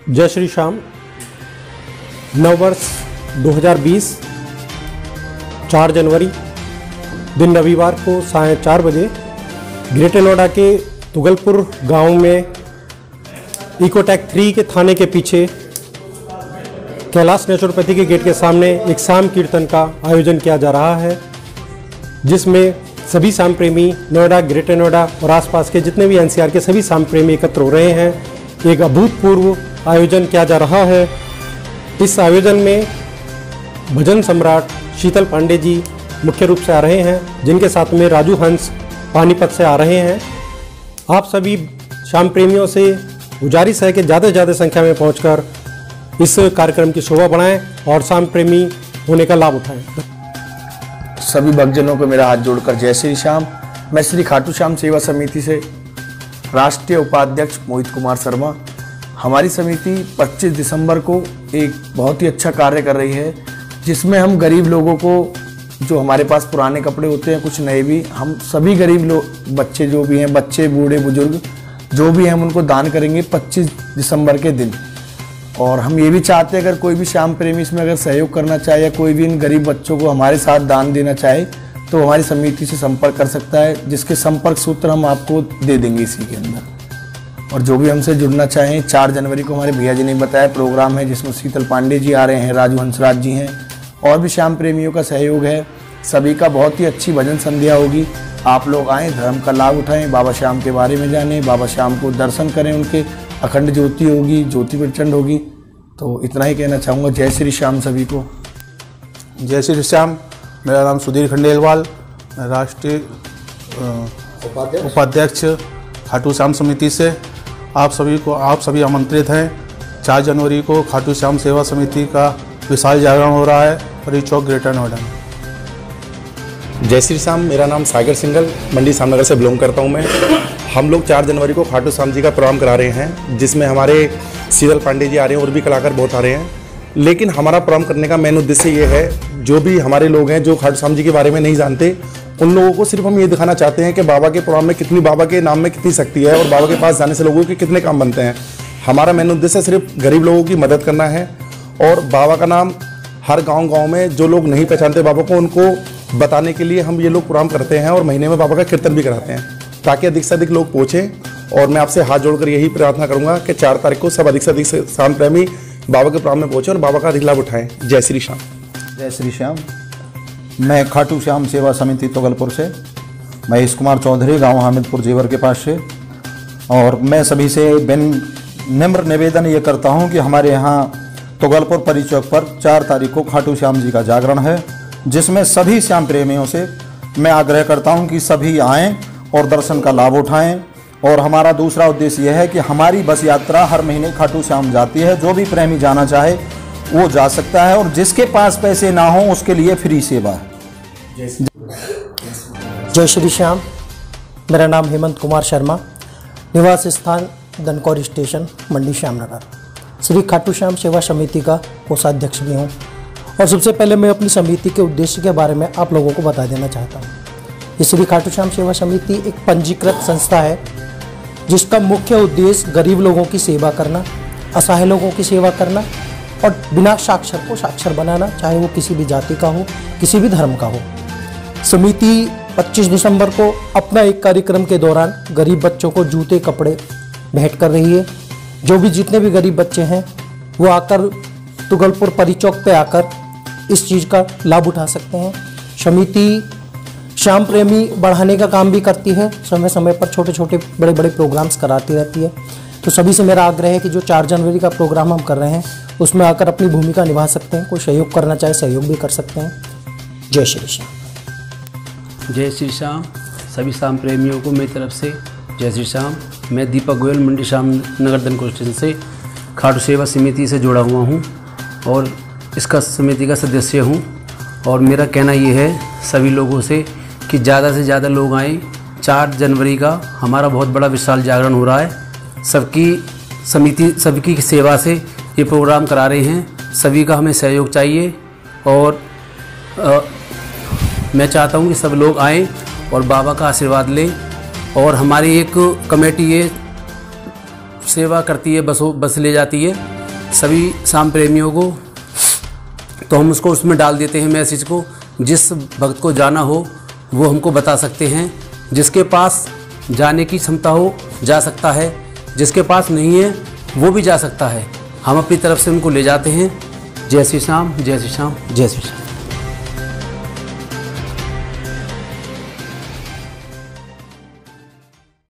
जय श्री श्याम। नववर्ष 2020 4 जनवरी दिन रविवार को सायं 4 बजे ग्रेटर नोएडा के तुगलपुर गांव में इकोटेक 3 के थाने के पीछे कैलाश नेचुरोपैथी के गेट के सामने एक शाम कीर्तन का आयोजन किया जा रहा है, जिसमें सभी शाम प्रेमी नोएडा, ग्रेटर नोएडा और आसपास के जितने भी एनसीआर के सभी शाम प्रेमी एकत्र हो रहे हैं। एक अभूतपूर्व आयोजन किया जा रहा है। इस आयोजन में भजन सम्राट शीतल पांडे जी मुख्य रूप से आ रहे हैं, जिनके साथ में राजू हंस पानीपत से आ रहे हैं। आप सभी शाम प्रेमियों से गुजारिश है कि ज़्यादा से ज़्यादा संख्या में पहुंचकर इस कार्यक्रम की शोभा बढ़ाएं और शाम प्रेमी होने का लाभ उठाएं। सभी भक्तजनों को मेरा हाथ जोड़कर जय श्री श्याम। मैं श्री खाटू श्याम सेवा समिति से राष्ट्रीय उपाध्यक्ष मोहित कुमार शर्मा। हमारी समिति 25 दिसंबर को एक बहुत ही अच्छा कार्य कर रही है, जिसमें हम गरीब लोगों को, जो हमारे पास पुराने कपड़े होते हैं, कुछ नए भी, हम सभी गरीब लोग, बच्चे जो भी हैं, बच्चे बूढ़े बुजुर्ग जो भी हैं, हम उनको दान करेंगे 25 दिसंबर के दिन। और हम ये भी चाहते हैं अगर कोई भी श्याम प्रेमी इसमें अगर सहयोग करना चाहे या कोई भी इन गरीब बच्चों को हमारे साथ दान देना चाहे तो हमारी समिति से संपर्क कर सकता है, जिसके संपर्क सूत्र हम आपको दे देंगे इसी के अंदर। और जो भी हमसे जुड़ना चाहें, 4 जनवरी को हमारे भैया जी ने बताया प्रोग्राम है, जिसमें शीतल पांडे जी आ रहे हैं, राजू हंसराज जी हैं और भी श्याम प्रेमियों का सहयोग है। सभी का बहुत ही अच्छी भजन संध्या होगी। आप लोग आएँ, धर्म का लाभ उठाएँ, बाबा श्याम के बारे में जानें, बाबा श्याम को दर्शन करें, उनके अखंड ज्योति होगी, ज्योति प्रचंड होगी। तो इतना ही कहना चाहूँगा। जय श्री श्याम सभी को। जय श्री श्याम। मेरा नाम सुधीर खंडेलवाल, मैं राष्ट्रीय उपाध्यक्ष खाटू श्याम समिति से। आप सभी आमंत्रित हैं। 4 जनवरी को खाटू श्याम सेवा समिति का विशाल जागरण हो रहा है परी चौक, ग्रेटर नोएडा में। जय श्री श्याम। मेरा नाम सागर सिंगल, मंडी सामनगर से बिलोंग करता हूं मैं। हम लोग 4 जनवरी को खाटू श्याम जी का प्रोग्राम करा रहे हैं, जिसमें हमारे शीतल पांडे जी आ रहे हैं और भी कलाकार बहुत आ रहे हैं। लेकिन हमारा प्रोग्राम करने का मेन उद्देश्य ये है, जो भी हमारे लोग हैं जो खाटू श्याम जी के बारे में नहीं जानते, उन लोगों को सिर्फ हम ये दिखाना चाहते हैं कि बाबा के प्रोग्राम में कितनी, बाबा के नाम में कितनी शक्ति है और बाबा के पास जाने से लोगों के कितने काम बनते हैं। हमारा मेन उद्देश्य सिर्फ गरीब लोगों की मदद करना है और बाबा का नाम हर गाँव में जो लोग नहीं पहचानते बाबा को, उनको बताने के लिए हम ये लोग प्रोग्राम करते हैं और महीने में बाबा का कीर्तन भी कराते हैं, ताकि अधिक से अधिक लोग पहुँचें। और मैं आपसे हाथ जोड़कर यही प्रार्थना करूँगा कि 4 तारीख को सब अधिक से अधिक शाम प्रेमी बाबा के प्रोग्राम में पहुँचे और बाबा का अधिक लाभ उठाएं। जय श्री श्याम। जय श्री श्याम। मैं खाटू श्याम सेवा समिति तुगलपुर से महेश कुमार चौधरी, गांव हामिदपुर जेवर के पास से। और मैं सभी से निम्र निवेदन ये करता हूं कि हमारे यहाँ तुगलपुर परी चौक पर 4 तारीख को खाटू श्याम जी का जागरण है, जिसमें सभी श्याम प्रेमियों से मैं आग्रह करता हूं कि सभी आएँ और दर्शन का लाभ उठाएँ। और हमारा दूसरा उद्देश्य यह है कि हमारी बस यात्रा हर महीने खाटू श्याम जाती है। जो भी प्रेमी जाना चाहे वो जा सकता है और जिसके पास पैसे ना हो उसके लिए फ्री सेवा है। जय श्री श्याम। मेरा नाम हेमंत कुमार शर्मा, निवास स्थान दनकौर स्टेशन, मंडी श्यामनगर। श्री खाटू श्याम सेवा समिति का कोषाध्यक्ष भी हूँ। और सबसे पहले मैं अपनी समिति के उद्देश्य के बारे में आप लोगों को बता देना चाहता हूँ। ये श्री खाटू श्याम सेवा समिति एक पंजीकृत संस्था है, जिसका मुख्य उद्देश्य गरीब लोगों की सेवा करना, असहाय लोगों की सेवा करना और बिना साक्षर को साक्षर बनाना, चाहे वो किसी भी जाति का हो, किसी भी धर्म का हो। समिति 25 दिसंबर को अपना एक कार्यक्रम के दौरान गरीब बच्चों को जूते कपड़े भेंट कर रही है। जो भी जितने भी गरीब बच्चे हैं वो आकर तुगलपुर परी चौक पे आकर इस चीज़ का लाभ उठा सकते हैं। समिति श्याम प्रेमी बढ़ाने का काम भी करती है, समय समय पर छोटे छोटे बड़े बड़े प्रोग्राम्स कराती रहती है। तो सभी से मेरा आग्रह है कि जो 4 जनवरी का प्रोग्राम हम कर रहे हैं उसमें आकर अपनी भूमिका निभा सकते हैं। कोई सहयोग करना चाहे सहयोग भी कर सकते हैं। जय श्री श्याम। जय श्री श्याम। सभी शाम प्रेमियों को मेरी तरफ से जय श्री श्याम। मैं दीपक गोयल, मंडी श्यामनगर दनकौर स्टेशन से खाटू सेवा समिति से जुड़ा हुआ हूँ और इसका समिति का सदस्य हूँ। और मेरा कहना ये है सभी लोगों से कि ज़्यादा से ज़्यादा लोग आएँ। 4 जनवरी का हमारा बहुत बड़ा विशाल जागरण हो रहा है। सबकी सेवा से ये प्रोग्राम करा रहे हैं। सभी का हमें सहयोग चाहिए और मैं चाहता हूँ कि सब लोग आएँ और बाबा का आशीर्वाद लें। और हमारी एक कमेटी ये सेवा करती है, बस ले जाती है। सभी शाम प्रेमियों को, तो हम उसको उसमें डाल देते हैं मैसेज को। जिस भक्त को जाना हो वो हमको बता सकते हैं, जिसके पास जाने की क्षमता हो जा सकता है, जिसके पास नहीं है वो भी जा सकता है। हम अपनी तरफ से उनको ले जाते हैं। जय श्री श्याम, जय श्री श्याम, जय श्री श्याम।